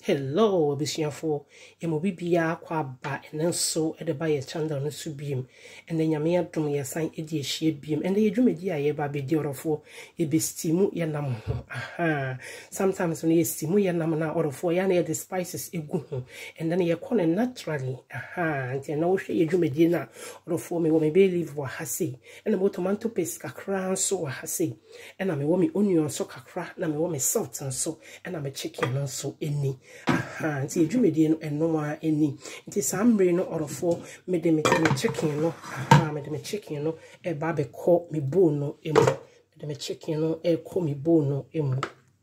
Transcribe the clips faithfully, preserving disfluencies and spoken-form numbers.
Hello, abusuafo. Yemo bibia kwa ba ene so ede ba ye channel no so biem. Ene nyame adom ye san edi ehie biem. Ene ye dwumedi a ye ba be di orofo ye be stimu ye nam ho. Aha. Sometimes when ye stimu ye nam na orofo ya na ye the spices egu ho. And then ye kone naturally. Aha. Nti na wo hwe ye dwumedi na orofo me wo me be live wa hase. Ene mo tomato paste kakra so wa hase. Ena me wo me onion so kakra na me wo me salt so. Ena me chicken no so eni. Aha, nti edwumedi no eno a eni. Nti sambre no orofo me de me chicken no. Aha, me de me chicken no e ba be ko me bowl no emu. Me de me chicken no e ko me bowl no emu.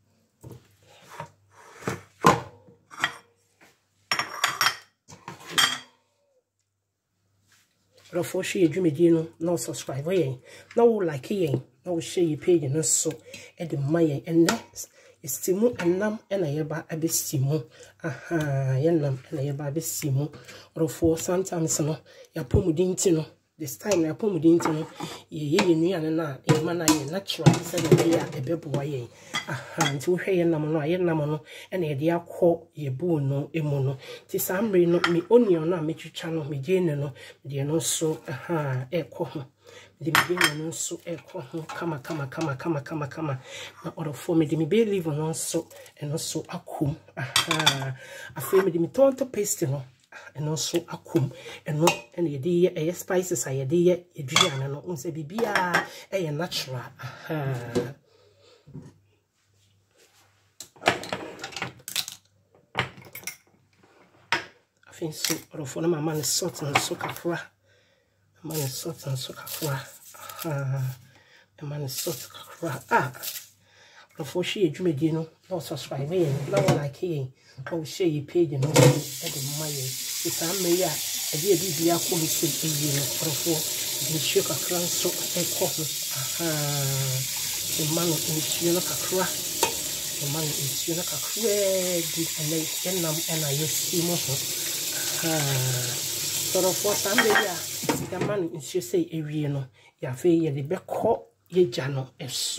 Orofo share edwumedi no no subscribe yen. No like yen. No share your page no so e de mayen and next Estimu enam ena yeba abestimu. Aha, yenam ena yeba abestimu. Orofo sometimes no ya pomudinti no. This time ya pomudinti no ye ye nuane na e ma na ye natural se na ya ebeboa ye. Aha, nti wo hwe yenam no ayenam no ena ye de akọ ye bu no emu no. Ti samre no mi onion na metwitwa no me gene no de no so aha e kọ ho. The beginning so e kama kama kama kama kama kama na orofo me de me be live on so and also akum aha afi me de me tonto paste no and also akum and no and ye de e spices aye de ye eduane no unse bibia e natural aha afi so orofo na mama ne salt and so kakra man salt and so kakra ah the man salt kakra ah before she edwumedi no no subscribe yen na like yen o share your page no e de maye it's am me ya e de bibia ko mi se eyi no before the share kakra so e ko ah the man in no kakra the man in no kakra di ene enam ena yesi mo ah sort of what some ya the man in say ewie no ya fe ye de beko ye gya no eso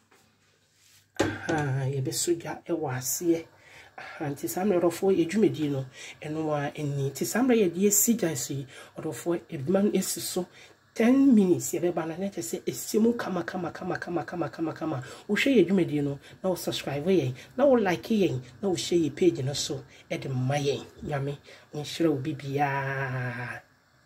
ah ye be soja e wase anti some orofo ye dwumedi no eno a eni ti some ye de sigya si orofo e man esiso ten minutes ye be bana na tese esimu kama kama kama kama kama kama kama wo hwe ye dwumedi no na wo subscribe ye na wo like ye na wo share ye page no so e de maye nyame nshira obi bia.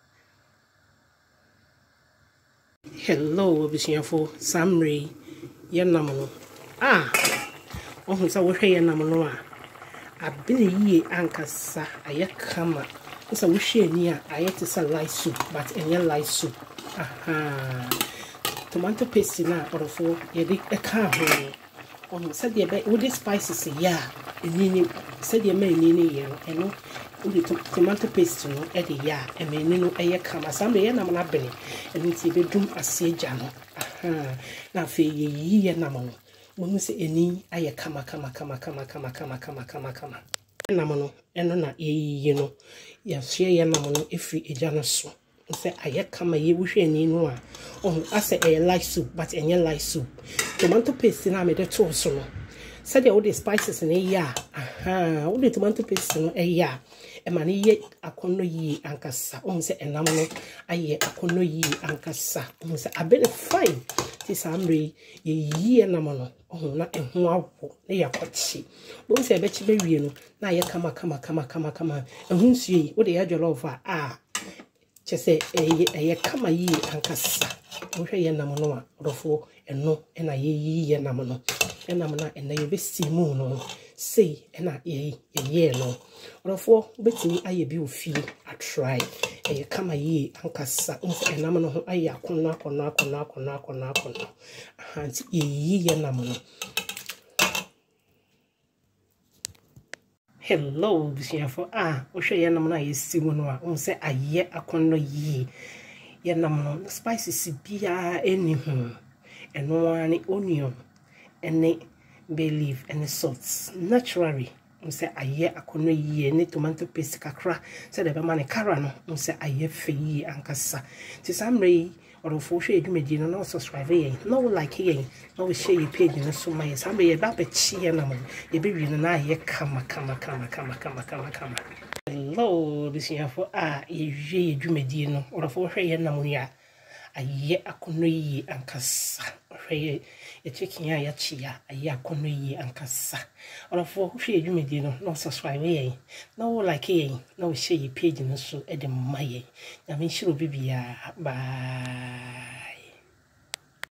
Hello, abusuafo samre yenam no ah ohun sa wo hwe yenam no a abene yie ankasa ayekama nsa wo hwe ani a ayete sa light soup but enye light soup aha tomato paste na orofo ye de eka ho ohun sa de be wo de spices ya enini sa de ma enini ye eno the tomato paste no e de ya e meni no eye kama sambe ye nam na bene eni ti be dum ase gya no aha na fe ye yi ye nam no mo se eni aye kama kama kama kama kama kama kama kama kama nam no eno na ye yi no ya hye ye nam no efri egya no so se aye kama ye wo hwe eni no a oh ase e light soup but enye light soup tomato paste na me de to so no said all the spices in a ya aha all the tomato paste no e ya e ma ne ye akono yi ankasa on se enam no aye akono yi ankasa on se abele fine ti samre ye yi enam no on na eho awo na ya kwachi on se be chi be wie no na ye kama kama kama kama kama eho nsuyi wo de ya jollof a ah chese eye eye kama yi ankasa wo hwe ye nam no a rofo eno na ye yi ye nam no enam na ena ye be stimu no sei ena ye ye no orofo betimi aye bi ofie a try e kama yi ankasa unse enam no ho aye akona akona akona akona akona akona anti ye yi ye nam no. Hello bisiafo ah o hwe ye nam na ye stimu no a unse aye akona yi ye nam no spices bia eni ho eno ani onion ene bay leaf and salt naturally unse aye akono yi ne tomato paste kakra se de be ma ne kara no unse aye fe yi ankasa ti samre or for share you medina no subscribe yen no like yen no share your page no so my sambe ye ba be chi na mo ye be wi na ye kama kama kama kama kama kama kama hello this year for ah ye ye dwumadi no or for hwe ye na mo ya aye akono yi ankasa hwe ye chicken ya ya chi ya aye akono yi ankasa or for hwe dwumadi no no subscribe yen no like yen no share your page no so e de maye ya me shiro bibia bye.